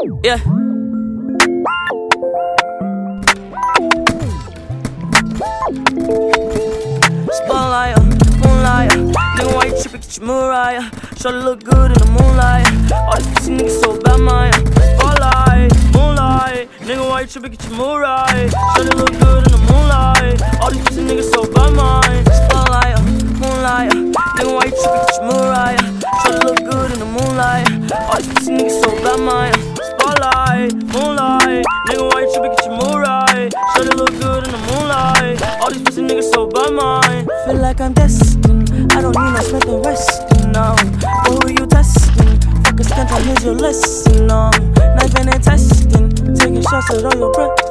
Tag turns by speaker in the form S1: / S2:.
S1: Yeah. Spotlight, moonlight, nigga, why you trippin'? Get your Mariah. Shawty look good in the moonlight. All these pussy niggas so bad, man. Spotlight, moonlight, nigga, why you trippin'? Get your Mariah. Shawty look good in the moonlight. All these pussy niggas so bad, man. Spotlight, moonlight, nigga, why you trippin'? Get your Mariah. Shawty look good in the moonlight. All these pussy niggas so bad, man. Spotlight, moonlight, nigga, why you trippin'? Get your Mariah. Shawty look good in the moonlight. All these pussy niggas so bad, man.
S2: Feel like I'm destined. I don't need no Smith and Weston, no. But who you testing? Fuck a skunk, here's your lesson, no. Knife and testing. Taking shots at all your breath.